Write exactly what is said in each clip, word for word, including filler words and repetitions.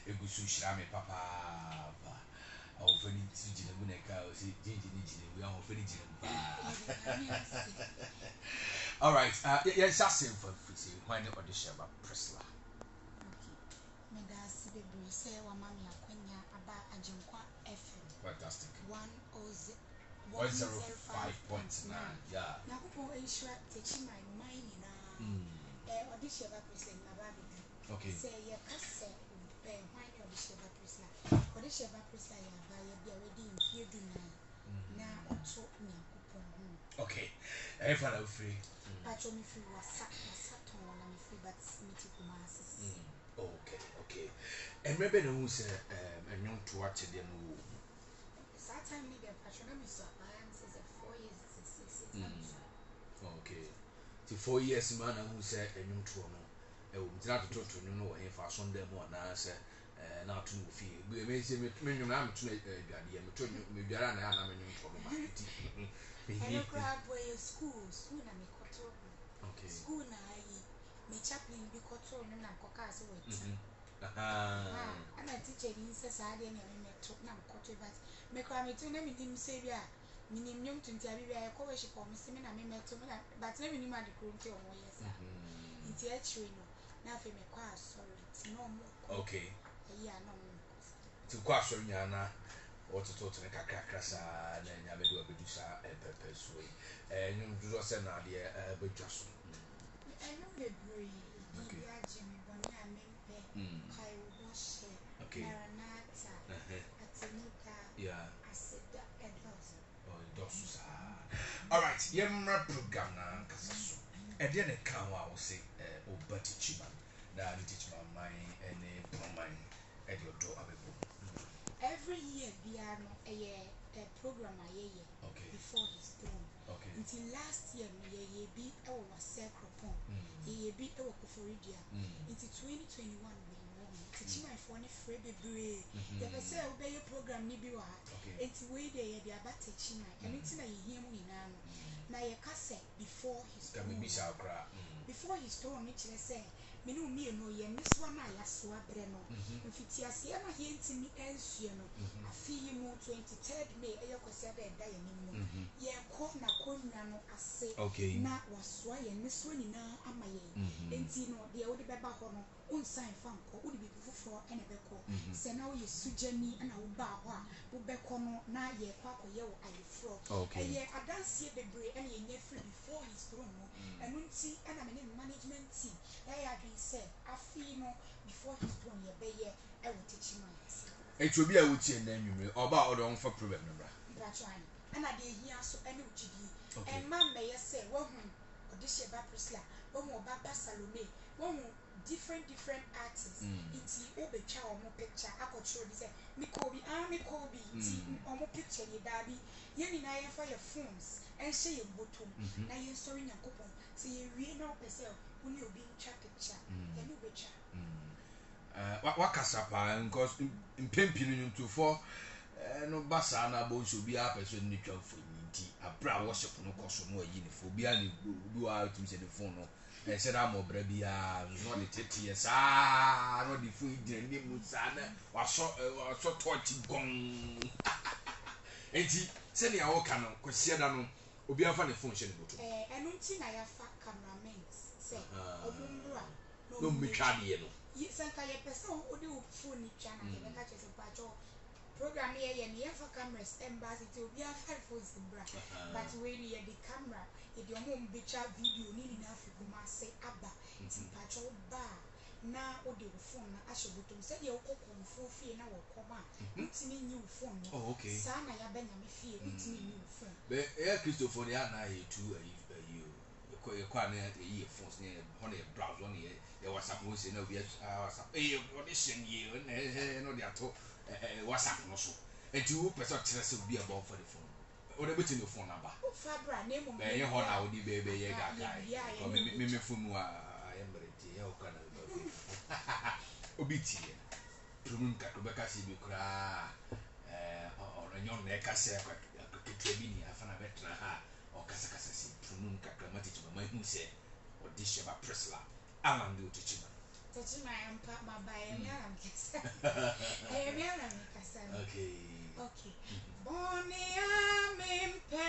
egusu shirame papa ba awo fani tijina muneka o si jinjini jine we awo fani jine pa. All right, uh yeah, just say for free when Odehyieba Priscilla. Okay. Medasi baby say wa mami akwenya aba Agyenkwa F M. Fantastic. one oh five point nine. Yeah. Na kupo ensure Techiman mine na. Eh Odehyieba Priscilla na ba bi. Okay. Say ye kase eh when Odehyieba Priscilla. Odehyieba Priscilla ya ba ye be already in fear dina. Na oto nya kupo ho. Okay. Eh for now free. Pacho me free was sat was sat on and free but meeting kumasis. Okay, okay. And maybe no say um and young to watch them. Time need a patron so I am says four years six years. Okay. The four years man who said a new to no. I will try to talk to you know if I Sunday more now say now to fee. We may say me I'm to a guardian, me Garana and I'm a new trouble. I grab where school, school and me cotton. Okay. School na me chaplain be cotton and I'm cocass with. Ah, and I teach a says I didn't even talk now cotton, but me cry me to name him say, yeah, meaning young to tell you I call she for me, and I met to me, but never knew my cruelty or more. Yes, it's actually no. Now for me, quite sorry, it's no more. Okay. Yeah, no more. To question Yana or to talk to the Cacasa and then I do a producer and purpose way. And you do not send out the but just. I know the breed. Okay. Jimmy Bonnie, I mean, I will wash it. Okay. Maranata, Atinika. Yeah. I said that and those. Oh, those. All right. Yamra program na Casasso. And then a cow I will say, oh, but Techiman. Now, the Techiman mine and a mine at your door. Every year, Biano, a year, a program a year. Okay. Before his throne. Okay. Until last year, ye be our sacropon. Ye be our Coforidia. Into twenty twenty-one, we won. Techiman for any free baby. The Passa obey your program, Nibiwa. It's way there, the Abba Techiman. And it's a year in Nano. Now, your cassette before his throne. Before his throne, which I say. Me no me no ye miss one I saw breno. If it's a siena here to me else, you know. I feel you twenty-third May, a yokosia and diamond. Ye corner corner, I say, okay, not was why and miss one in our amaye. And you know, the old baba hono, unsigned funko would be before and a beco. Say now you sujani and I will bow, who becono, na ye quack or yo, I frog. Okay, ye I dance here the bray and ye free before his throne. And when see, and I'm in management team. I have been said, I feel no before his throne, ye bay, I will teach him. It will be a witchy and then you or about on for problem. That's right. And I did hear so any witchy. And man may say, well, Odehyieba Priscilla, one more Baba Salome, one more different, different artists. It's Obe Chow or more picture. I could show this. Mikobi, Army Kobe, or more picture, ye daddy. Yen in I for your phones and say your bottom. Now you're story your coupon. So you really know yourself when you're being chat picture. You know, picture. Uh, what Casapa and cause in pimping into four. No basana bones will be up as a neutral for me. A brow worship no cost more uniform. Be any do out to the phone. I said, I'm more brabia, not the thirty years. Ah, not the food, the name Musana, or so or so torch gong. And he send your canon, Cosiadano, will be a funny function. Eh, I don't think I have cameramen. Say, no, Michadiano. Yes, I can a person who do phone channel and catches a patch of program here and for cameras embassy to be a five phones in bra. But when you the camera, if your mom bitch out video, need enough you come say Abba, it's in patch of bar. Now, or the phone, I should go to say your cock on four feet now or come out. It's me new phone. Oh, okay. Sana ya Benjamin fear, it's me new phone. But Air Christopher, I too, you. Quite a year for honey browse one year. There was some who say no, yes, I was a audition year and no, they are told what's happening also. And two persons will be above for the phone. Or the button your phone number. Fabra, name of my own, I would be baby, yeah, or maybe from I am ready. How can I be obedient? Prunka, Rebecca, see you cry or a young neck, I say, I could trade me, I found a better. Or Casacassi, Prununka, grammatic, my who said, Odehyieba Priscilla, Alan do Techiman. Techiman pa my buy me am kasa. Eh me am kasa. Okay. Okay. Boni amimpe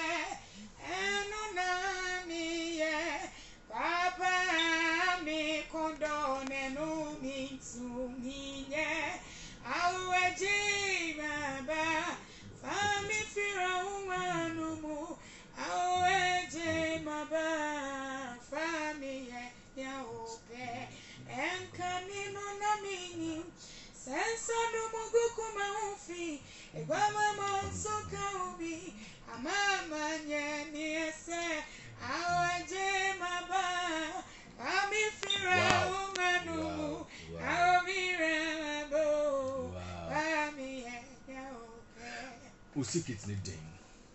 enuna mi ye papa mi kondone no mi suminye aweji baba fami fira umanu mu aweji baba fami ye ya ope enkani no na mini sensa no muguku maufi egwama monsoka ubi amama nye se awaje maba ami fira umanu awira bo ami ya ope o secret ni den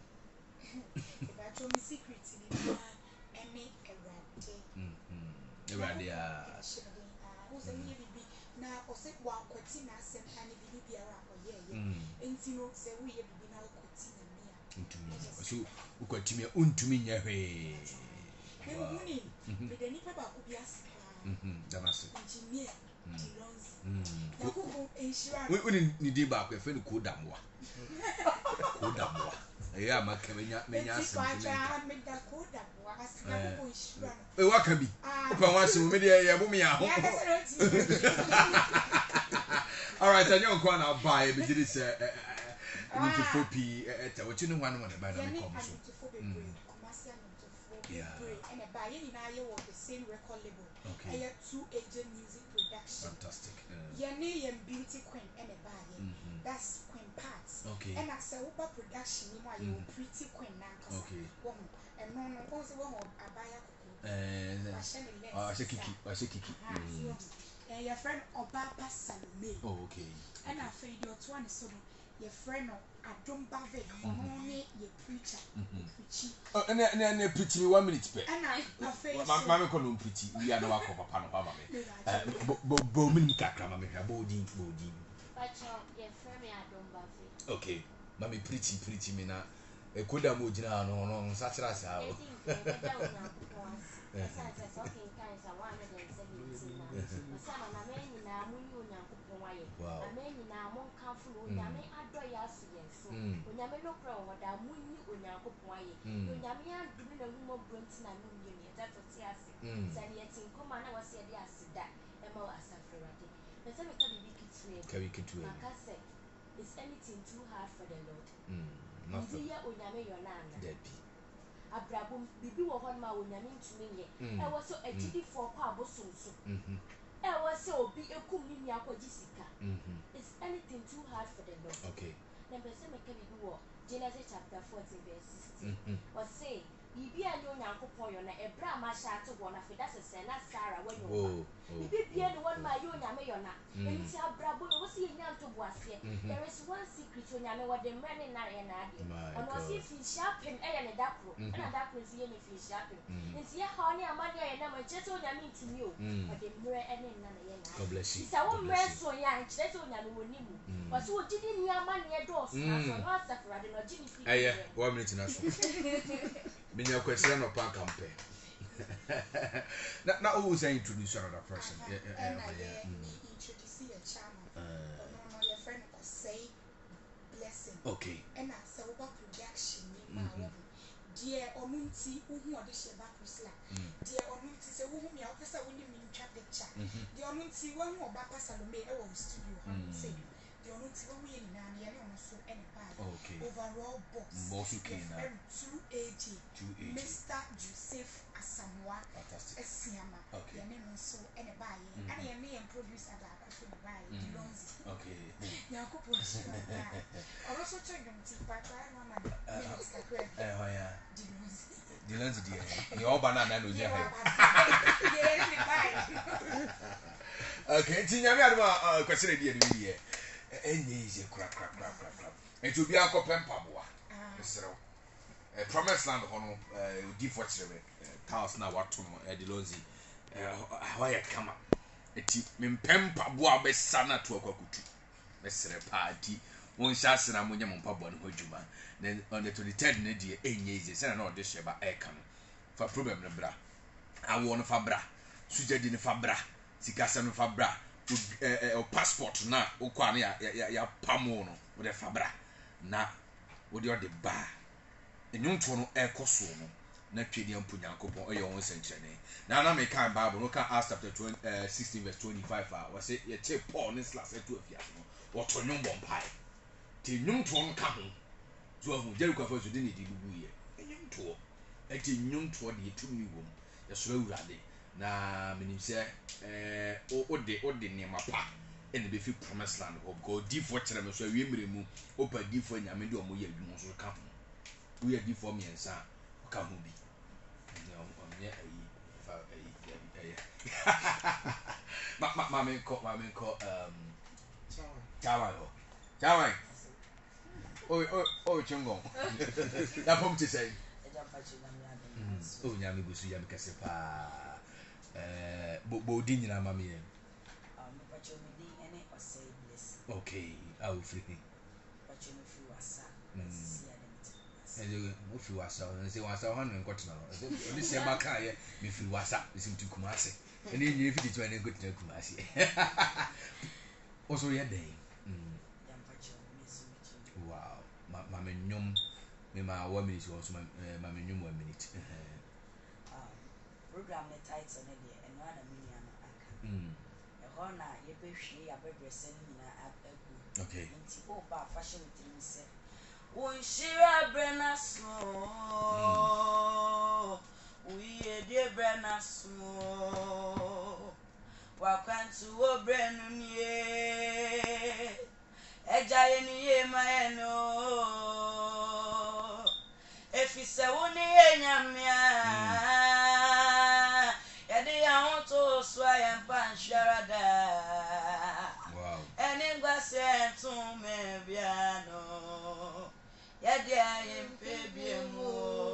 ba to mi secret ni na emi erade mhm erade a who say me bibi na ose wa kwati na asem ani bibi biara oye ye enti no se wo ye bibi na kwati na me a ntumi so ukwatimi untumi nya hwe me muni me de nipa ba ko bi ase mhm damase engineer Dilonzi na ko ko enshira we ni di ba ko fe ni ko damwa ko damwa eh amaka menya menya asem kwa me da ko damwa ase na ko ko enshira e waka bi opa wanse me de ye bo me ya ho all right Agyenkwa na buy be did say ni to fopi eta wo chi ni hwan no na ba na me kom so yeah and a buy ni na ye wo the same record label okay I two agent music production fantastic yeah ni yem beauty queen and a buy that's queen parts okay and I say what production ni mo you pretty queen na kasa okay and no no o se wo abaya eh ah she kiki ah she kiki eh your friend Obaba Salome oh okay and I feel your two and so your friend Adombave ono ne your preacher preaching oh and and and preaching one minute pe and I feel ma me ko no preaching we are no akọ papa no papa me eh bo bo minim kakra ma me hwa bo din bo din pacho your friend Adombave okay ma me preaching preaching me na e koda mo gina no no sa kira sa o esa esa talking kinds of one hundred seventeen na esa na me nyina mu ni onyankopon aye ame nyina mo kanfo no nyame adọ ya so yenso onyame no kra wo da mu ni onyankopon aye onyame adum na hu mo bronti na no mi ni eta to ti ase sa ne yetin koma na wase de asida e ma asafrade esa me ka bibi kitwe ka bi kitwe makase is anything too hard for the Lord nothing ya onyame yonana debi abrabum bibi wo hon ma onyame ntumi nye e wo so agidi fo kwa abosonso mhm e wo se obi ekum ni ni akwaji sika mhm is anything too hard for the Lord okay number se meka bibi wo Genesis chapter fourteen verse sixteen o say bibi anyo nyankopon yo na ebra ma sha ate wo na feda sese na Sarah wanyo bibi bia ni won ma yo nyame yo na enti abrabo wo se yenya nto boase there is one secret onyame wo de mre ni na ye na ade ono si fi sharpen e ye ne dakro na dakro si ye ne fi sharpen enti ya ha ni amade ye na ma chete onyame ntimi o o de mre e ne na ye na God bless you isa wo mre so ya chete onyame woni mu o se wo gidi ni amane ye do so na so no asafrade no gidi fi eh one minute na so Minya kwesira no pa kampe. Na na who say introduce another person? Yeah, yeah, yeah. Introduce your channel. Uh, no, no, your friend was say blessing. Okay. And I saw what production ni ma wo. Dear Omunti, who Odehyieba Priscilla. Dear Omunti say who me opesa woni me ntwa picture. Dear Omunti who Obaba Salome e wo studio ha say. Dear Omunti who me na na ye no so any pa. Okay. Overall boss. Boss okay na. two A G. two A G. Mister Joseph Asamoah. Fantastic. Esiama. Okay. Your name so any buy. And your name producer that I could buy. Dilonzi. Okay. Yakupo. I also check them to buy mama. Eh oh yeah. Dilonzi. Dilonzi dia. You all banana no dia. Okay, tinyame adoma kwesere dia ni dia. Enye ise kra kra kra kra kra. Enti obi akopem paboa. Esrew. Eh promise land hono eh di for chere. House na wato no Dilonzi. Eh why kama. Eti mempem paboa be sana to akwakutu. Mesre party. Won shase na monye mpaboa no hodwuma. Then on the twenty-third na die enye ise se na Odehyieba e ka no. Fa problem no bra. Awo no fa bra. Sujadi no fa bra. sikasa no fabra eh eh passport na okwa na ya ya ya pamo no wo de fabra na wo de o de ba enyonto no ekoso no na twedi ampu Nyankopon oye won senkyene na na me kan Bible no kan Acts chapter sixteen verse twenty-five ah we say ye che Paul ne Silas eto afiase no wo to nwom bompai ti nyonto no ka ho so ahu Jericho afo so de ne di gugu ye enyonto eti nyonto de etumi wom ye so awurade na menim se eh o de o de ne mapa ene be fi promised land ho go di for kire me so awie mremu opa di for nyame de omo ye adwuma so ka ho we are di for me ensa ka ho bi yeah, ma ma ma me ko ma me ko um Techiman ho Techiman oh oh oh chungo na pom ti say oh nyame gusu ya me kase pa eh bo bo di nyina ma me ye um me pacho me di ene osay bless okay I will free pacho me fi wasa and mo fi wasa and say wasa ho no nkotena no oni se ma ka ye me fi wasa isim tu Kumasi and then you fit to any good to Kumasi also ye dey mm yam pacho me so me wow ma ma me nyum me ma one minute also ma me nyum one minute um program the title ne de eno ana me nia no aka mm e ho na ye behwe ya bebrese ni na agu okay nti o ba fashion trim se Unshira brenaso, uye de brenaso, wakwantu o brenunye, ejaye niye maeno, efise wuni ye nyamya, yade ya honto swaya mpanshirada, wow eningwa sentume biano. Yadi ayem pebiemo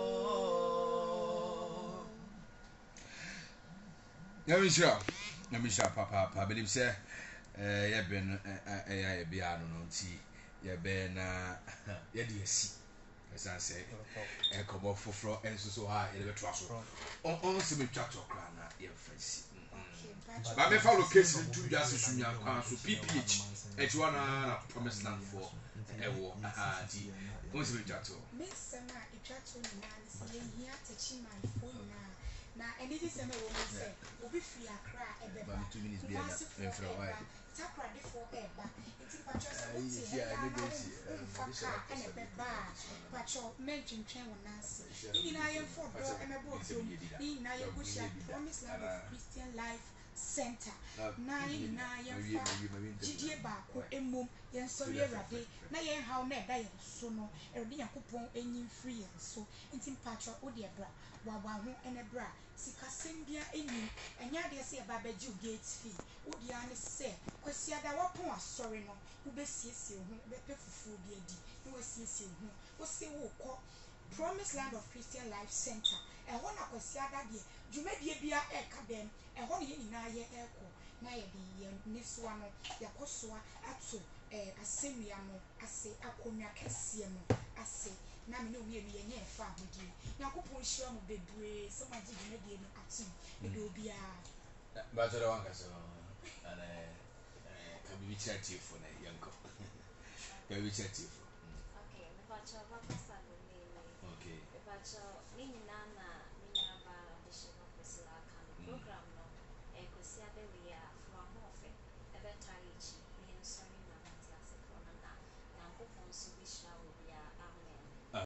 Nyamisha nyamisha papa papa believe say eh ye ben eh ya bia no no nti ye be na ye de asi esan say e kobo foforo enso so ha ye be to aso on on se me twa to kra na ye fancy ba me follow case to just sunya kwan so P P H e ti wana na promise land for ewo aha ti on se me twa to me sama e twa to ni na se ye hia Techiman phone na na anything say me wo say obi free akra e be ba two minutes be na for why takra de for e ba enti pacho say o ti ya na fa ka e be ba pacho mention twen wona se ni na ye for do e me bo do ni na ye go share Promise Land of Christian Life Center na ye na ye fa jidie ba ko emom ye nso ye rade na ye haw na da ye so no e rode yakopon enyin free ye so enti pacho o de bra wa wa ho ene bra sika sembia enyin enya de se ba baji gate fee wo dia ne se kwasi ada wapon asori no wo besiesie ho be pefufu bi adi wo siesie ho wo se wo kɔ Promise Land of Christian Life Center e ho na kwasi ada de dwumadie bia e ka dem e ho ne nyina ye e kɔ na ye de ye niswa no yakosoa ato eh asemia no ase akonwa kɛseɛ no ase na me no wie no ye nye fa hodi yakopon hira mo bebre so ma gidi na die no atim e do bia ba to da wanka so ana eh ka bi chat for na yanko ka bi chat for okay me ba cha ba pasa do me okay me ba cha ni na na ni na ba Odehyieba Priscilla kan program no e kwesi ade we ya from ho fe e be tarichi